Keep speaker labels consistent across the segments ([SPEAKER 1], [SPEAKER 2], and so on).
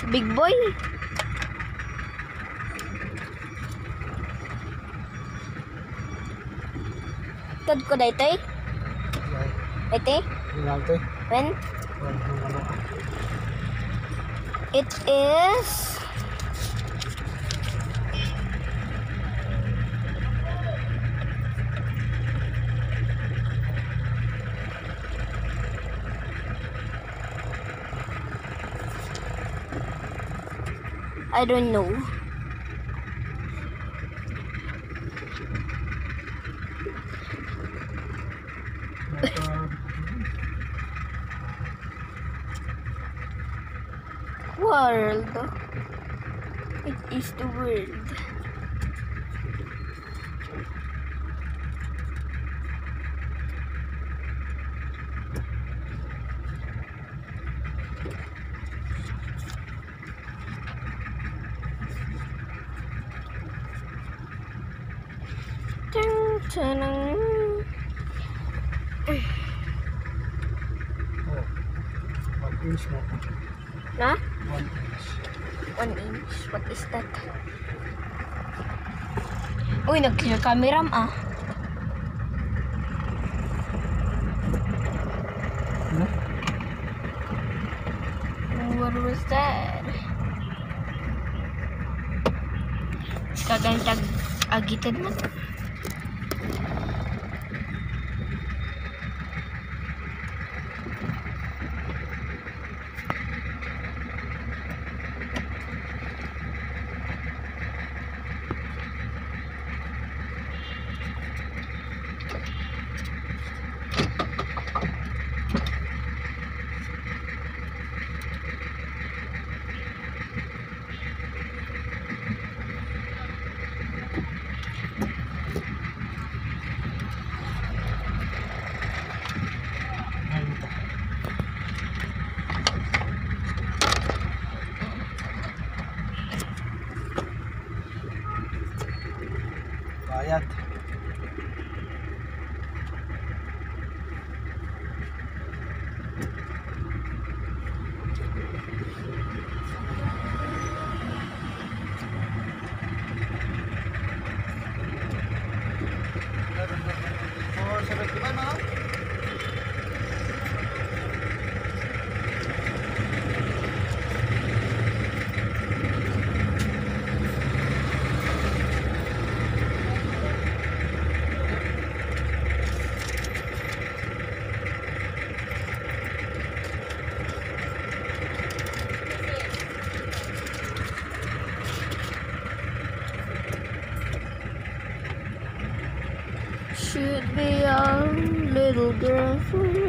[SPEAKER 1] Big boy. Tad ko dito eh. Ito when? It is I don't know. World. It is the world. Tanang. Na? 1 inch. What is that? Uy, nag-clear camera ah. What was that? Kagantag agited mo.
[SPEAKER 2] Bayad.
[SPEAKER 1] Should be a little girl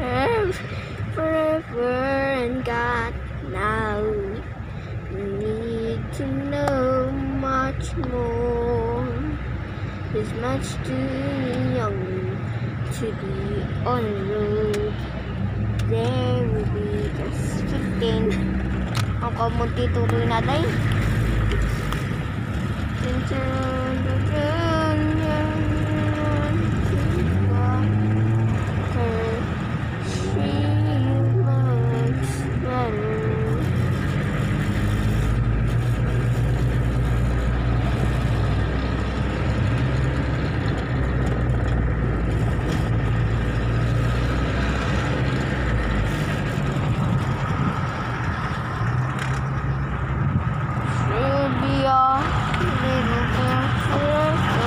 [SPEAKER 1] forever and God now. You need to know much more. He's much too young to be on the road. There will be just 15. Ang kamunti tuloy na day. Little girl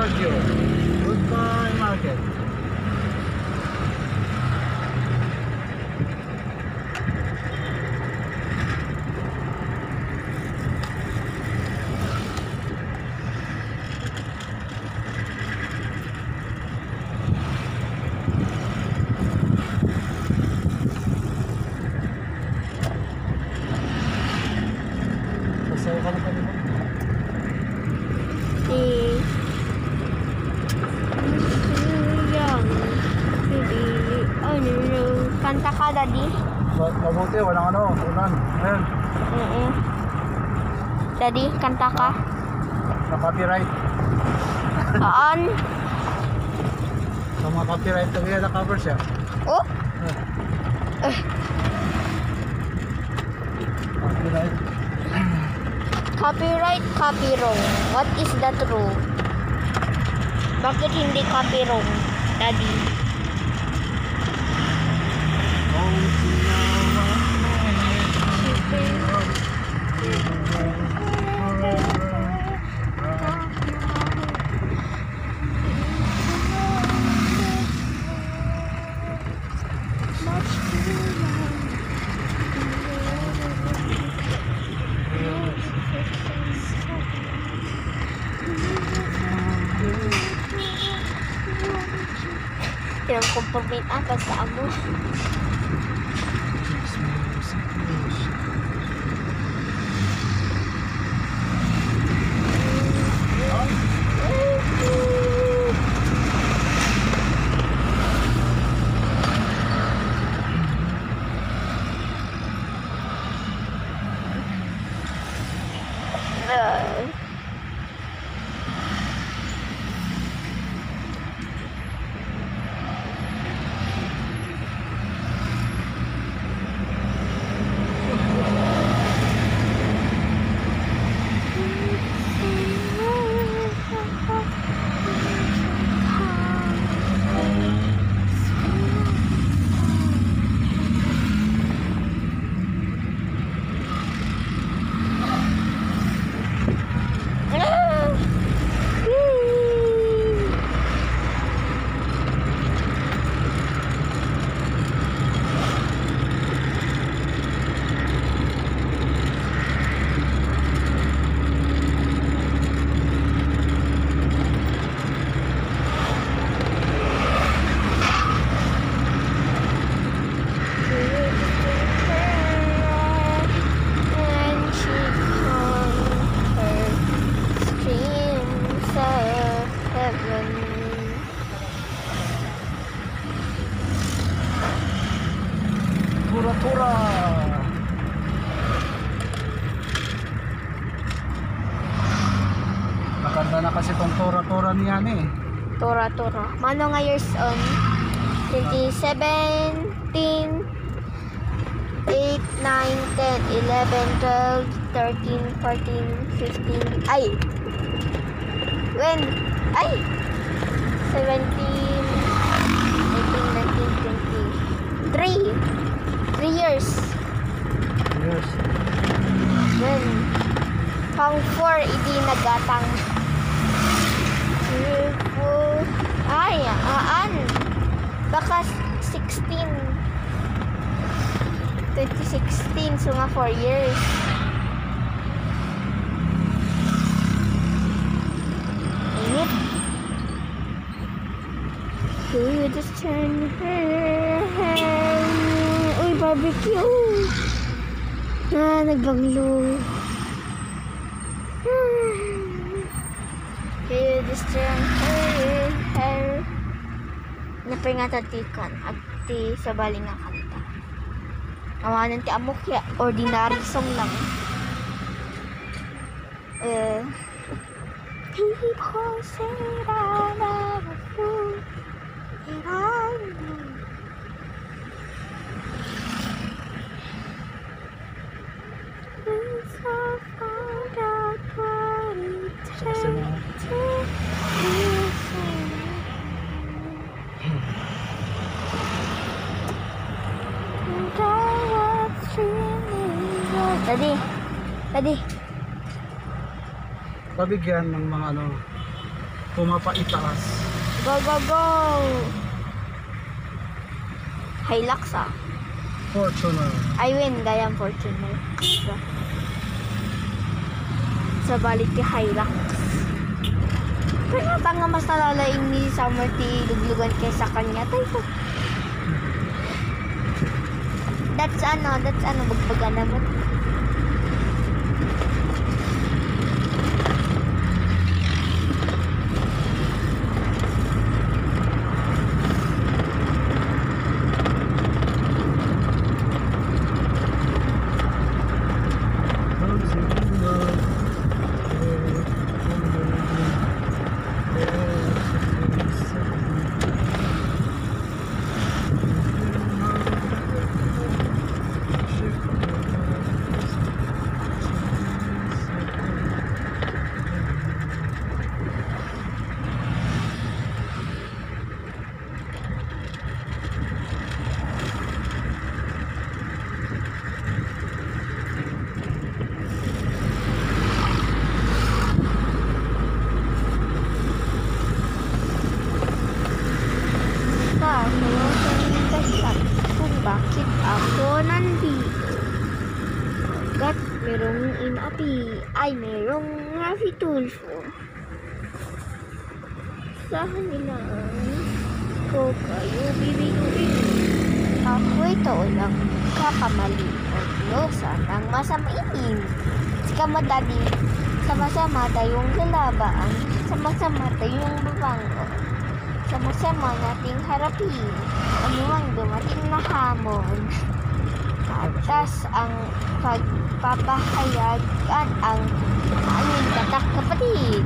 [SPEAKER 2] Baguio. Goodbye market. Masaya ka na kami mo.
[SPEAKER 1] Kanta ka, Daddy?
[SPEAKER 2] Mabuti, walang ano, ulan. Ayan,
[SPEAKER 1] Daddy, kanta ka?
[SPEAKER 2] na-copyright.
[SPEAKER 1] Saan?
[SPEAKER 2] Sa mga copyright na na cover siya.
[SPEAKER 1] Oh?
[SPEAKER 2] Copyright.
[SPEAKER 1] Copyright, copy wrong. What is the true? Bakit hindi copy wrong, Daddy? Pinang-complement apa sa amo.
[SPEAKER 2] Tura-tura. Maganda na kasi tong tura-tura niyan eh.
[SPEAKER 1] Tora-tora. Mano nga years on? 2017, 8, 9, 10, 11, 12, 13, 14, 15. Ay! When? Ay! 17, 18, 19, 20. 3 years.
[SPEAKER 2] Yes.
[SPEAKER 1] When? Pang 4, hindi nagatang. Ay, baka 16. 2016, so nga 4 years. Init. You just turn her. Uy, barbecue. Nagbanglo. You just turn her. Napingatatikan at ti sa baling nga kanta. Awanan ti amok ya, ordinary song lang. People say that I'm a fool, and I know. It's all found out what it takes to listen. Tadi.
[SPEAKER 2] Pabigyan ng mga ano, Pumapaitaas.
[SPEAKER 1] Go, go, go! Hilux ah.
[SPEAKER 2] Fortuner.
[SPEAKER 1] I win, gayang Fortuner. Sa balik ni Hilux. Pero tanga mas nalalaing ni Summer ti luglugan kaysa kanya. Tayo. That's ano, bagbaga naman. Kung bakit ako nandito. Gat merong inapi. Ay, merong Rafi Tulfo. Sa kanilang ko kayo bibiguin. Ako ito lang kakamali. Huwag ng masamain. Sikamadali. Sama-sama tayong lalabaan. Sama-sama tayong babango. Sama-sama nating harapin anumang dumating na hamon. Atas ang pagpapahayagan ang aming tatak kapatid.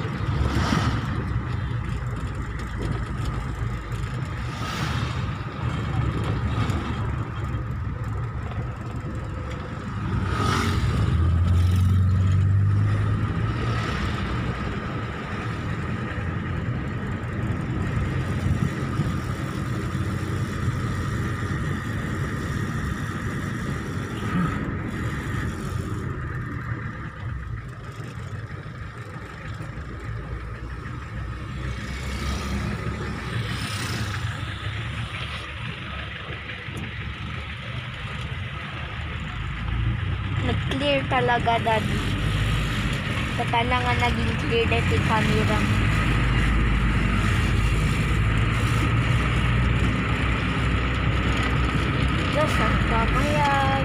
[SPEAKER 1] Nag-clear talaga daddy. Katana nga naging clear dahil yung camera. Diyos ang kamayag.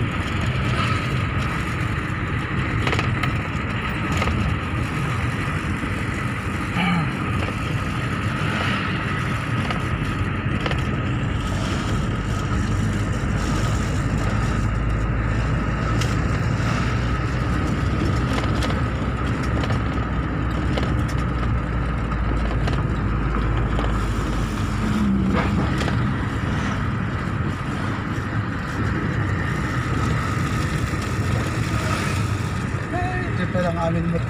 [SPEAKER 2] Ito lang amin mo.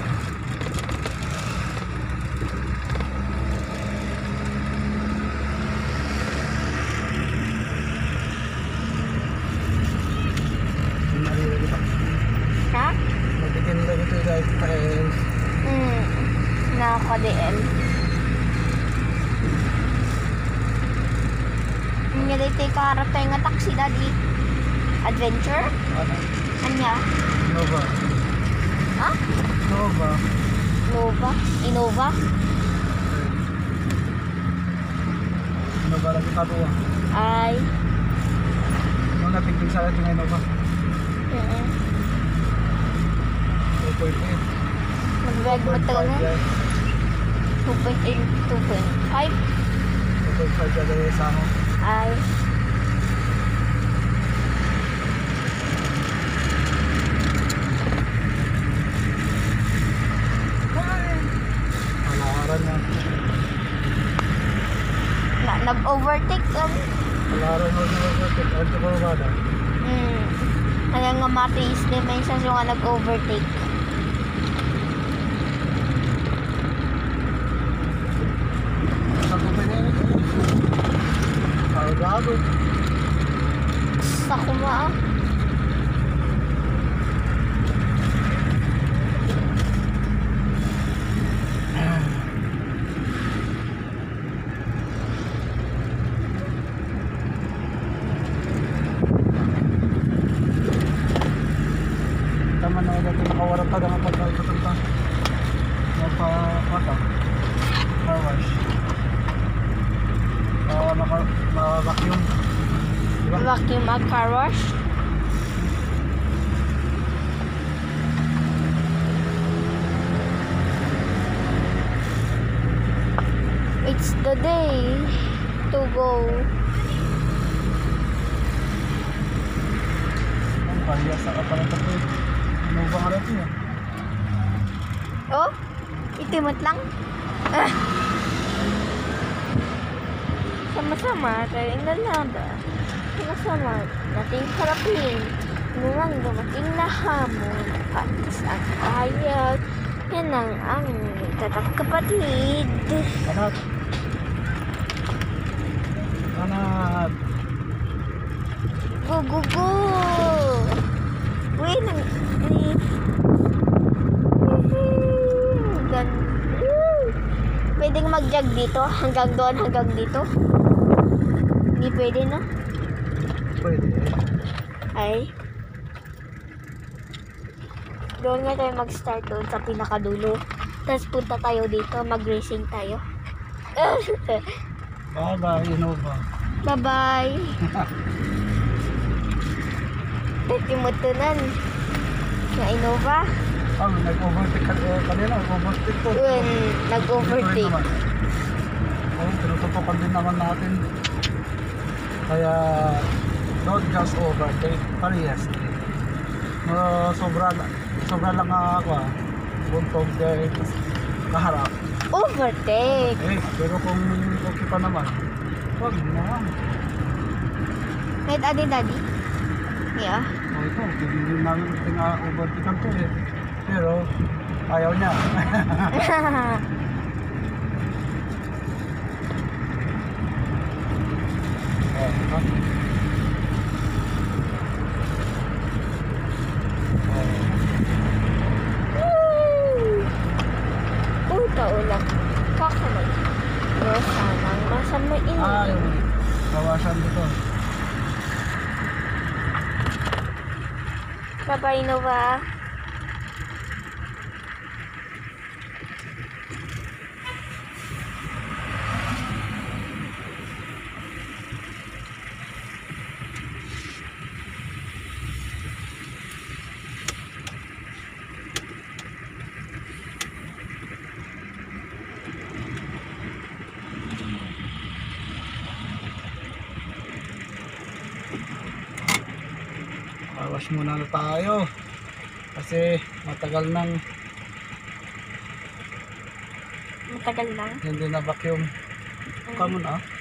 [SPEAKER 1] Ha?
[SPEAKER 2] Magiging lang ito dahil tayo.
[SPEAKER 1] Nakaka-DL. Nga dito kaharap tayo nga taxi daddy. Adventure?
[SPEAKER 2] Ano?
[SPEAKER 1] Anya?
[SPEAKER 2] Nova.
[SPEAKER 1] Ha?
[SPEAKER 2] Nova.
[SPEAKER 1] Nova? Innova?
[SPEAKER 2] Nova lagi katuwa.
[SPEAKER 1] Ay.
[SPEAKER 2] Nung napigil sa atin ng Nova. 2.8.
[SPEAKER 1] Mag-drag mo ito na. 2.8, 2.5.
[SPEAKER 2] 2.5 dali sa ako.
[SPEAKER 1] Ay.
[SPEAKER 2] Malaharan na.
[SPEAKER 1] Nag-overtake ka.
[SPEAKER 2] Malaharan mo sa overtake. Ano ko ba na?
[SPEAKER 1] Kaya nga matis din may siya nga nag-overtake.
[SPEAKER 2] Sa kumpanya ito. Gago.
[SPEAKER 1] Sa kuma. vacuum a car wash. It's the day to go.
[SPEAKER 2] Ang bahaya sa kapalan ito eh. Ano ba nga rin eh?
[SPEAKER 1] Oh, itimot lang. Ah. Sama-sama tayo inalaba. Sama-sama nating harapin. Nung dumating na hamon, patis ang hayag. Yan ang tatak kapatid.
[SPEAKER 2] Anak. Anak.
[SPEAKER 1] Go, go, go! Uy, pwedeng mag-jog dito? Hanggang doon, hanggang dito? Hindi pwede, no?
[SPEAKER 2] Pwede eh.
[SPEAKER 1] Ay. Doon nga tayo mag-start doon sa pinakadulo. Tapos punta tayo dito, mag-racing tayo.
[SPEAKER 2] Bye-bye, Innova.
[SPEAKER 1] Bye-bye! Titimutunan. Na Innova.
[SPEAKER 2] Nag-overtake kanina, nag-overtake to.
[SPEAKER 1] Yun, nag-overtake.
[SPEAKER 2] Tinututukan din naman natin. Kaya, don't just overtake. Parehas. Sobra lang ako buntog dahil kaharap.
[SPEAKER 1] Overtake.
[SPEAKER 2] Pero kung okay pa naman, wag na.
[SPEAKER 1] Kahit adi-daddy. Yeah.
[SPEAKER 2] Ito, hindi namin overtake to eh. Pero, ayaw niya.
[SPEAKER 1] Ulang kakamay. Sanang masamain.
[SPEAKER 2] Yung kawasan dito.
[SPEAKER 1] Bye-bye, Nova.
[SPEAKER 2] Wash muna na tayo kasi matagal nang hindi na vacuum. Come on